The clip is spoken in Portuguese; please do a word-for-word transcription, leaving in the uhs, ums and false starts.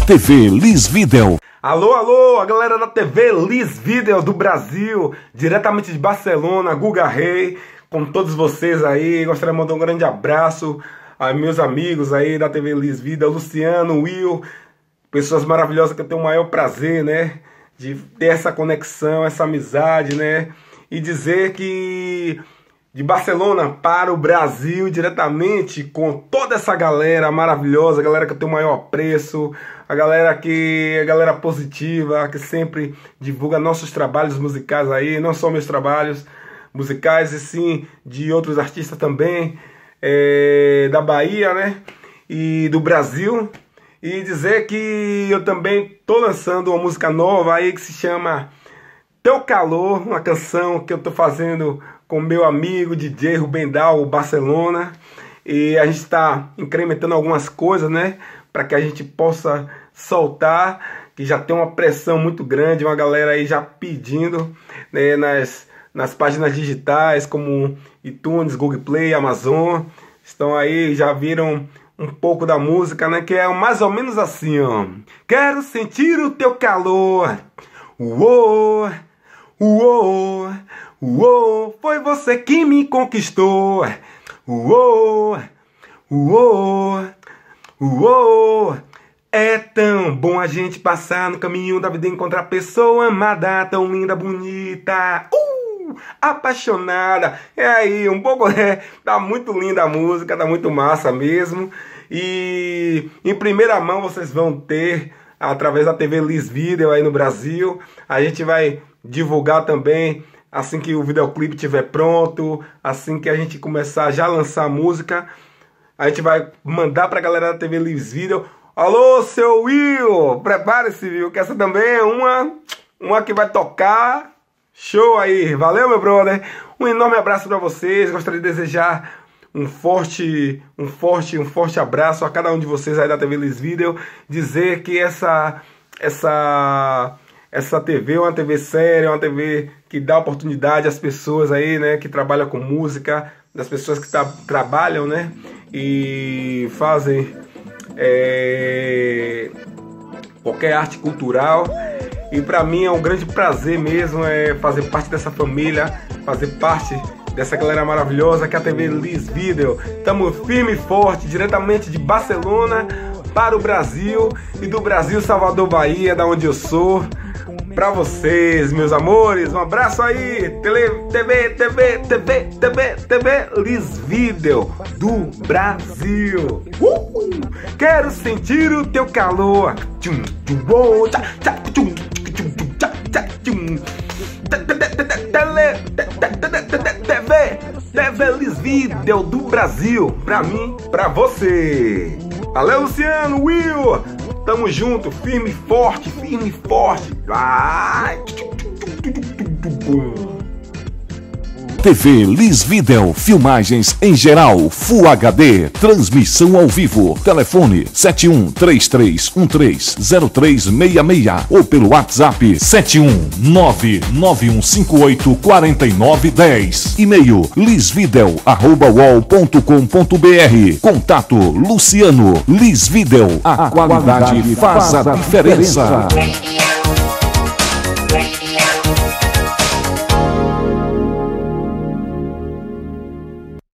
T V Liz Video. Alô, alô, a galera da T V Liz Video do Brasil, diretamente de Barcelona, Guga Rei, com todos vocês aí. Gostaria de mandar um grande abraço a meus amigos aí da T V Liz Video, Luciano, Will, pessoas maravilhosas que eu tenho o maior prazer, né, de ter essa conexão, essa amizade, né, e dizer que de Barcelona para o Brasil, diretamente com toda essa galera maravilhosa, a galera que eu tenho o maior apreço, a galera que a galera positiva, que sempre divulga nossos trabalhos musicais aí, não só meus trabalhos musicais, e sim de outros artistas também, é, da Bahia, né, e do Brasil. E dizer que eu também tô lançando uma música nova aí que se chama Teu Calor, uma canção que eu tô fazendo com meu amigo D J Rubendal, Barcelona, e a gente está incrementando algumas coisas, né, para que a gente possa soltar, que já tem uma pressão muito grande, uma galera aí já pedindo, né, nas, nas páginas digitais como iTunes, Google Play, Amazon, estão aí, já viram um pouco da música, né, que é mais ou menos assim, ó. Quero sentir o teu calor, uou, uou, uou, foi você que me conquistou. Uou, uou, uou. É tão bom a gente passar no caminho da vida e encontrar a pessoa amada, tão linda, bonita, uh, apaixonada. É aí, um pouco, é, tá muito linda a música, tá muito massa mesmo. E em primeira mão vocês vão ter, através da T V Liz Video aí no Brasil. A gente vai divulgar também assim que o videoclipe estiver pronto, assim que a gente começar já a lançar a música, a gente vai mandar pra galera da T V Liz Video. Alô, seu Will, prepare-se, viu, que essa também é uma, uma que vai tocar. Show aí, valeu, meu brother. Um enorme abraço pra vocês, gostaria de desejar um forte, um forte, um forte abraço a cada um de vocês aí da T V Liz Video. Dizer que essa, essa, essa T V é uma T V séria, é uma T V que dá oportunidade às pessoas aí, né, que trabalham com música, das pessoas que tra trabalham, né, e fazem é, qualquer arte cultural. E para mim é um grande prazer mesmo é fazer parte dessa família, fazer parte dessa galera maravilhosa que é a T V Liz Video. Estamos firme e forte, diretamente de Barcelona para o Brasil, e do Brasil, Salvador, Bahia, da onde eu sou. Pra vocês, meus amores, um abraço aí, Tele, TV, TV, TV, TV, TV Liz Video do Brasil. Uh! Quero sentir o teu calor. TV, TV Liz Video do Brasil, pra mim, pra você. Valeu, Luciano, Will. Tamo junto, firme e forte, firme e forte. Vai. T V Liz Video, filmagens em geral, Full H D, transmissão ao vivo. Telefone sete um três três um três zero três seis seis ou pelo WhatsApp sete um nove nove um cinco oito quatro nove um zero. E-mail lizvideo arroba uol ponto com ponto br. Contato Luciano. Liz Video, a qualidade faz a diferença.